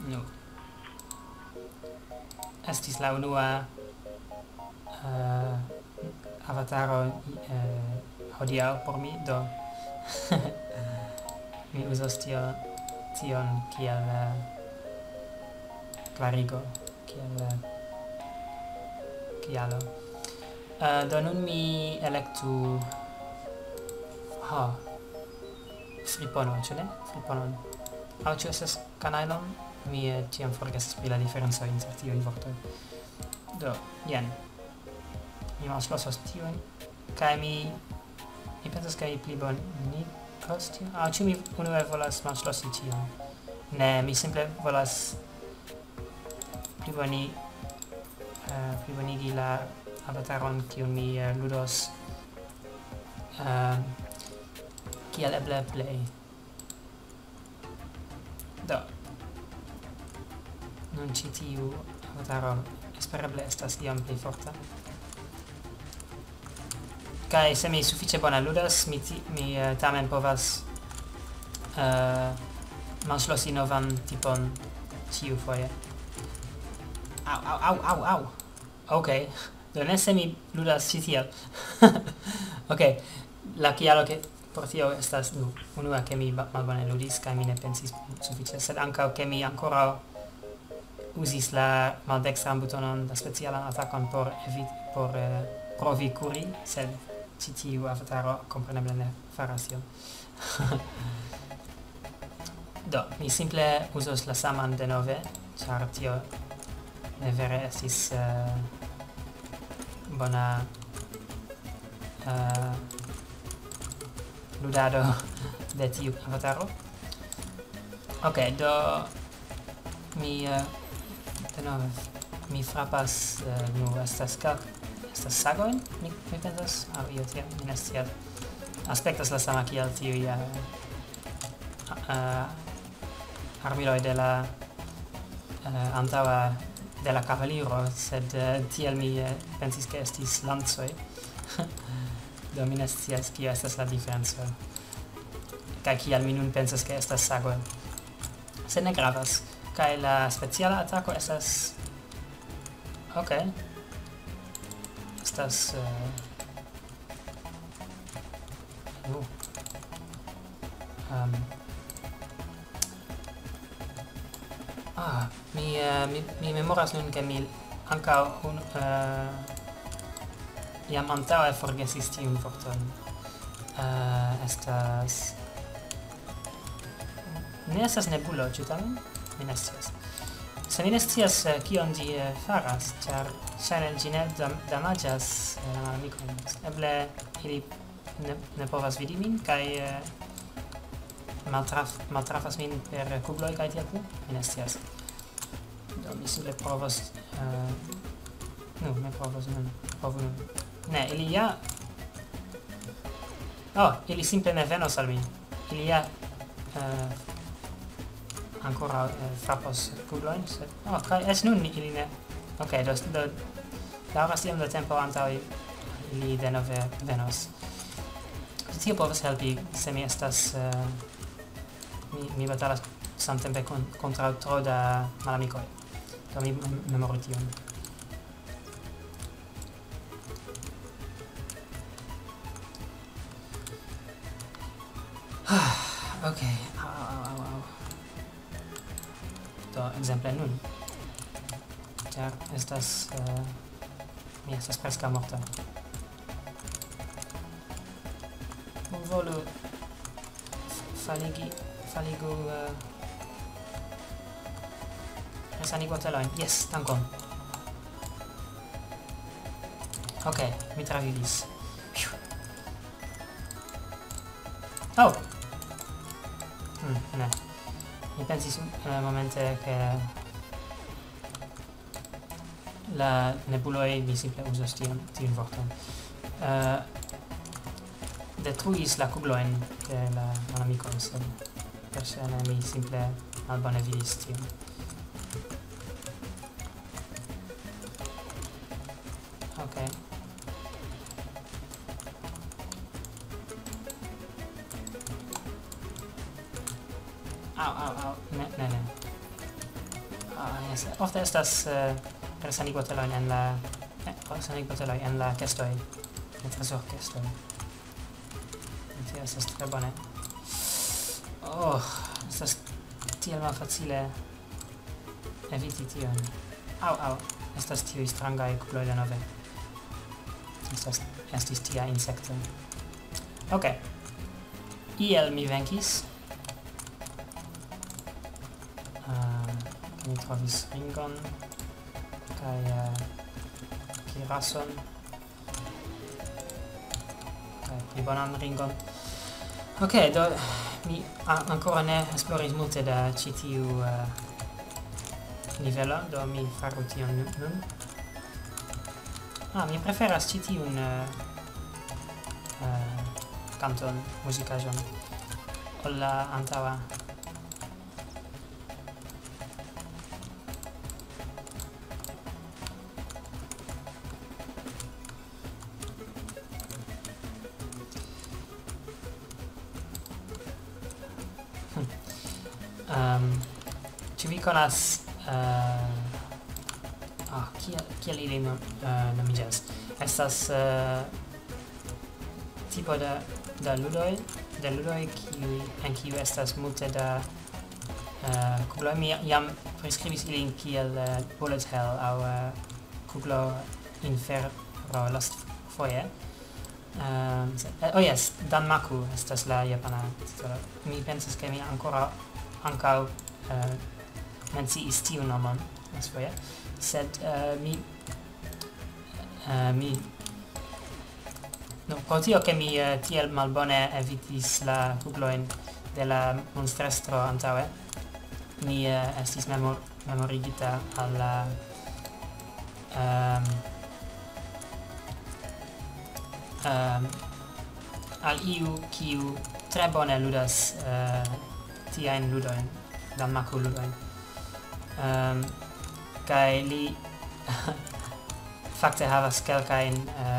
Nu. Estis la unua avataro hodiaŭ por mi, do mi uzos tion kiel klarigo, kiel kialo. Do nun mi elektu fripono, ĉu ne? Friponon. Aŭ ĉu estas kanajlon? Mi ĉiam forgesas pri la diferenco inter tiuj vortoj. Do, jen. Mi malŝlosos tiujn, kaj mi pensas ke mi plibonigos tion. Aŭ ĉu mi unue volas malŝlosi tion? Ne, mi simple volas plibonigi la avataron kiun mi ludos kiel eble plej. Do, nun ĉi tiu avataro espereble estas iom pli forta. Kaj se mi sufiĉe bona ludas, mi tamen povas malŝlosi novan tipon ĉiufoje. Au. Okay. Do ne se mi ludas ĉi tiel. Okay. La kialo ke por tio estas unua ke mi malbone ludis kaj mi ne pensis sufiĉe, sed ankaŭ ke mi ankoraŭ uzis la maldekstran butonon, la specialan atakon por provi kuri, sed ĉi tiu avataro kompreneble ne faras tion. Do, mi simple uzos la saman denove, ĉar tio ne vere estis bona ludado de tiu avataro. Ok, do mi denove mi frapas estas sagojn, mi pensas, aŭ io tiel, mi ne scias. Aspektas la sama kiel tiuj armiloj de la antaŭa de la kavaliro, sed tiel mi pensis ke estis lancoj. Do mi ne scias kio estas la diferenco. Kaj kial mi nun pensas ke estas sagoj. Sed ne gravas. Kaj la speciala atako estas estas mi memoras nun ke mi ankaŭ jam antaŭe forgesis tiun vorton. Ne estas nebulo, ĉu tamen? Mi ne scias. Se mi ne scias kion ĝi faras, ĉar ŝajne ĝi ne damaĝas la malamikojn. Eble ili ne povas vidi min kaj maltrafas min per kugloj kaj tiel plu? Mi ne scias. Do mi simple provos ne provos nun. Provu nun. Ne, ili ja... ili simple ne venos al mi. Ili ja ancora frapos kuglojn, sed... kaj es nun ili ne... Ok, do daŭras iom da tempo antaŭ ili denove venos. Tio povas helpi se mi estas... mi batalas samtempe kontraŭ tro da malamikoj. Do mi memoru tion. Ok, au. Do, ekzemple nun. Ĉar estas... mi estas preskaŭ morta. Volu faligu resanigotelojn. Yes, dankon. Ok, mi travivis. Oh! Ne. Mi pensis momente che la nebuloj mi simple uzos tiun vorton. Detruis la kuglojn de la malamikoj, sed persone mi simple malbone vidis tion. Ok. Au. Ne. ofte estas resanigotelojn en la resanigoteloj en la kestoj, en trezorkestoj. Tio estas tre bone. Oh, estas tiel malfacile eviti tion. Au, estas tiuj strangaj kugloj denove. Estis tia insekto. Ok. Iel mi venkis. Mi trovis ringon kaj kirason kaj pli bonan ringon. Ok, do mi ancora ne esploris multe da ĉi tiu nivelo, do mi faru tion nun. Mi preferas ĉi tiun kanton, muzikaĵon, ol la antaŭa. Ĉu vi konas kiel ili nomiĝas? Estas tipo da ludoj en kiu estas multe da kugloj. Mi jam priskribis ilin kiel bullet hell aŭ kuglo infero lastfoje. Yes, Danmaku estas la japana titolo. Mi pensas ke mi ankaŭ menciis tiun nomon lastfoje, sed pro tio ke mi tiel malbone evitis la kuglojn de la monstrestro antaŭe, mi estis memorigita al la al iu kiu tre bone ludas tiajn ludojn, Danmaku ludojn. Kaj li fakte havas kelkajn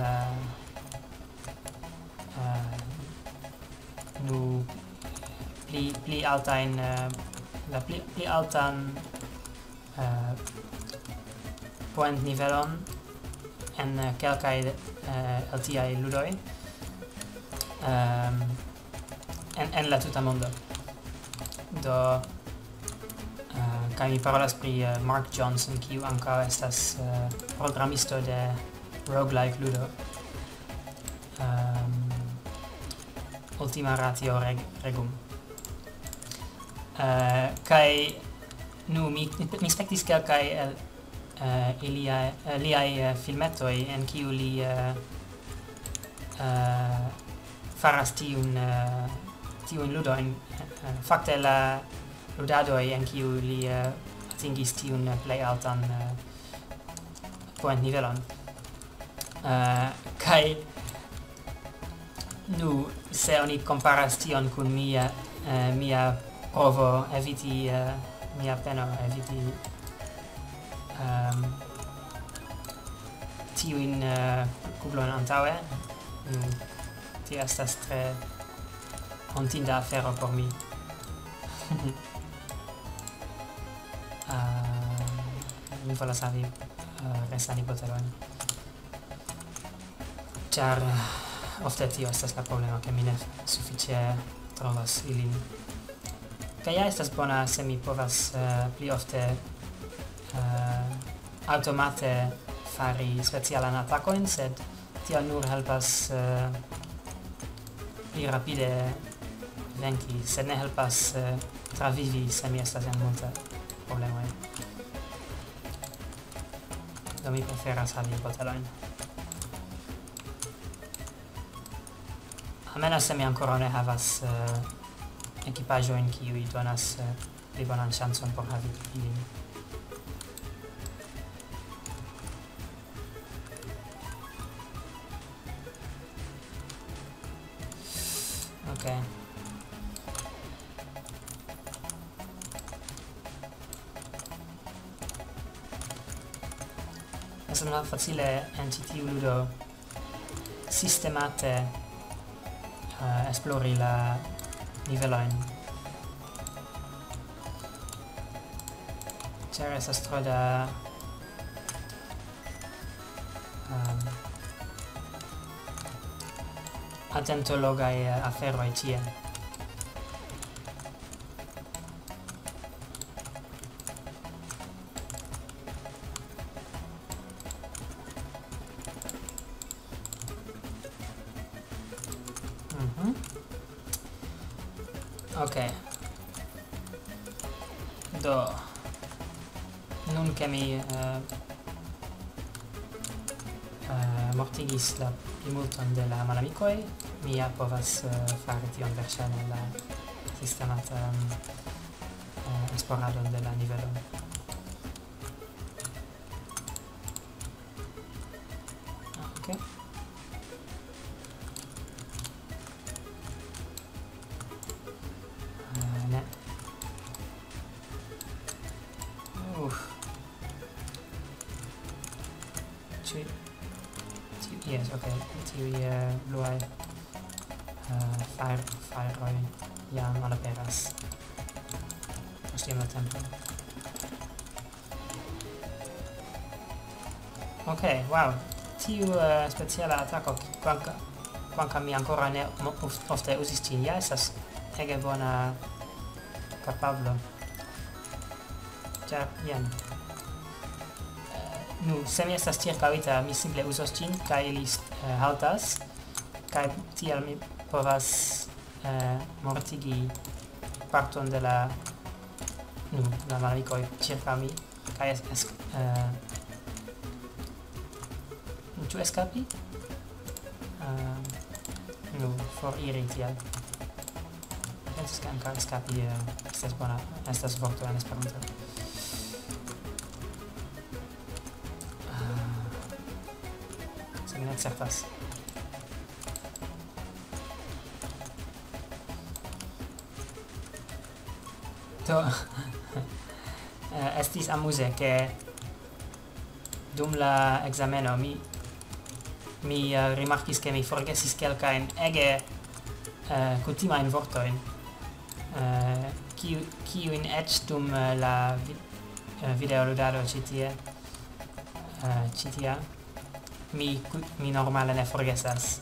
pli altajn la pli altan point nivelon en kelkaj el tiaj ludoj en la tuta mondo. Do kaj mi parolas pri Mark Johnson, kiu ankaŭ estas programisto de roguelike ludo. Ultima Ratio Regum. Kaj mi spektis kelkaj el liaj filmetoj en kiu li faras tiun ludojn. Fakte la ludadoj en kiu li atingis tiun plej altan point nivelon. Kaj se oni comparas tion kun mia provo eviti mia peno eviti tiujn kuglojn antaŭe, tio estas tre hontinda afero por mi. Mi volas havi resanigotelojn, ĉar ofte tio estas la problemo, ke mi ne sufiĉe trovas ilin. Kaj ja estas bona se mi povas pli ofte automate fari specialan atakojn, sed tio nur helpas pli rapide venki, sed ne helpas travivi se mi estas en multe problemoj. Do mi preferas havi botelojn. Almenaŭ se mi ankoraŭ ne havas ekipaĵojn kiuj donas pli bonan ŝancon por havi ilin. Okay. Estas malfacile en ĉi tiu ludo sistemate esplori la nivelojn. ĉar estas tro da atentologaj aferoj tie. Ok. Do nun che mi mortigis la plimulton de la malamikoj, mi ja povas fari tion verŝajne la sistemata esploradon de la nivelo. Ok. Ne. Yes, okay. Tiuj bluaj fajroj jam malaperas post iom da tempo. Ok, wow. Tiu speciala atako, kvankam mi ancora ne ofte uzis ĝin, ja estas ege bona kapablo. Ĉar, jen. Nu, se mi estas ĉirkaŭita, mi simple uzos ĝin kaj li haltas, kaj tiel mi povas mortigi parton de la la malamikoj ĉirkaŭ mi, kaj ĉu eskapi? Nu, foriri tiel. Pensas ke ankaŭ eskapi estas vorto en Esperanto. Mi ne certas. Do estis amuze ke dum la ekzameno mi rimarkis ke mi forgesis kelkajn ege kutimajn vortojn, kiujn eĉ dum la videoludado ĉi tie mi normale ne forgesas.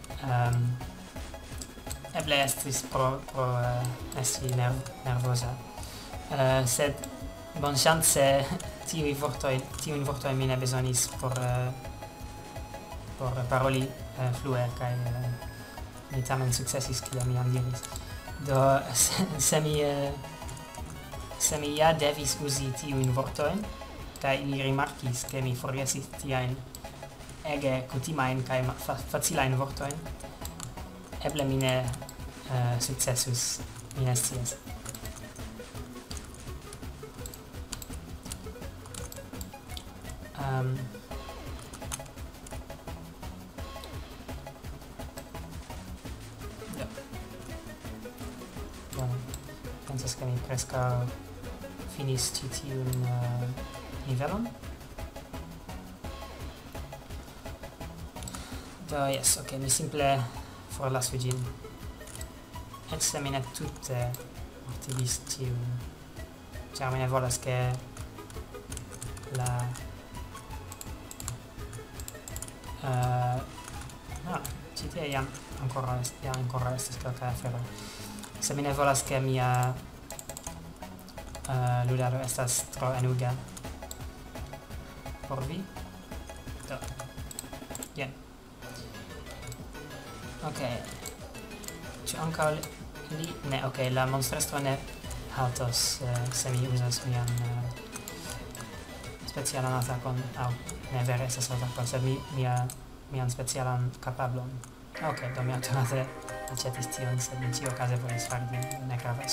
Eble estis pro esti nervoza. Sed bonŝance tiujn vortojn mi ne bezonis por paroli flue, kaj mi tamen sukcesis, kiel mi jam diris. Do se mi ja devis uzi tiujn vortojn, kaj mi rimarkis, ke mi forgesis tiajn ege kutimajn kaj facilajn vortojn, eble mi ne sukcesus, mi ne scias. Pensas ke mi preskaŭ finis ĉi tiun nivelon. Do yes, ok, mi simple forlasu ĝin. Eĉ se mi ne tute mortigis tiun, ĉar mi ne volas ke la ĉi tie jam ankoraŭ estas kelkaj aferoj. Se mi ne volas ke mia ludado estas tro enuga por vi, do jen. Ok, ĉu ankaŭ li? Ne, ok, la monstrestro ne haltos se mi uzas mian specialan atakon, aŭ ne vere estas atako, sed mian specialan kapablon. Ok, do mi aŭtomate aĉetis tion, sed mi ĉiuokaze volis fari tion, ne gravas.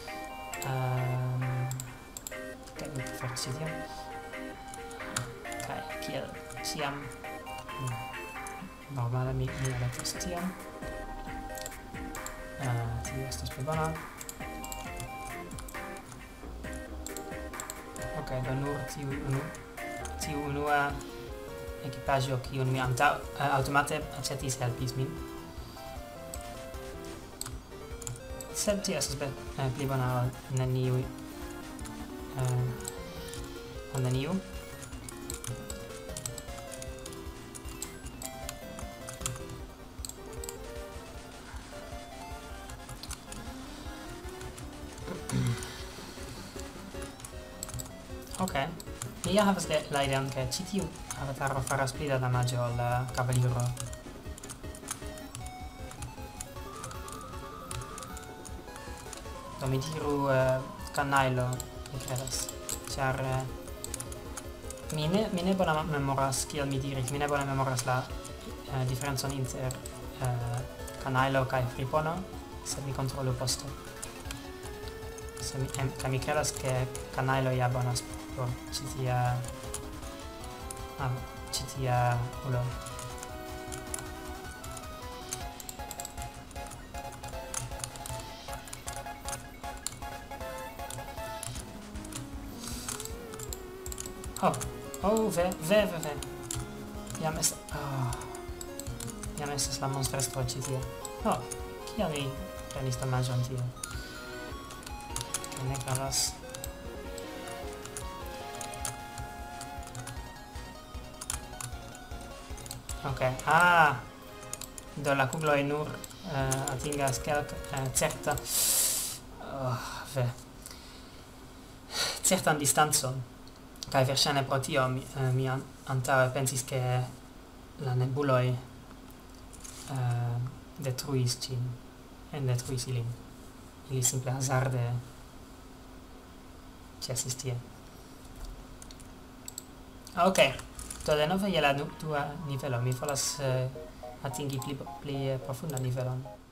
Ok, mi preferas ĉi tion. Kaj kiel ĉiam normale mi elektos tion. Tiu estas pli bona. Ok, do nur tiu unua ekipaĵo kiun mi aŭtomate aĉetis helpis min. Sed tio estas pli bona ol neniu con neniu. Ok, mi ja havas la ideon ke ĉi tiu avataro faras pli da damaĝo al la kavaliro. Do mi diru kanajlo, mi kredas, ĉar mi ne bone memoras, kiel mi diris, mi ne bone memoras la diferencon inter kanajlo kaj fripono, sed mi kontrolu poste. Kaj mi kredas ke kanajlo ja bonas por ĉi tia ulo. Ve. Jam estas la monstrestro ĉi tie. Kial mi prenis damaĝon tie? Ne gravas. Ok, do la kugloj nur atingas certa certan distancon. Kaj verŝajne pro tio mi antaŭe pensis ke la nebuloj detruis ĝin, endetruis ilin. Ili simple hazarde ĉesis tie. Ok, do denove je la dua nivelo. Mi volas atingi pli profundan nivelon.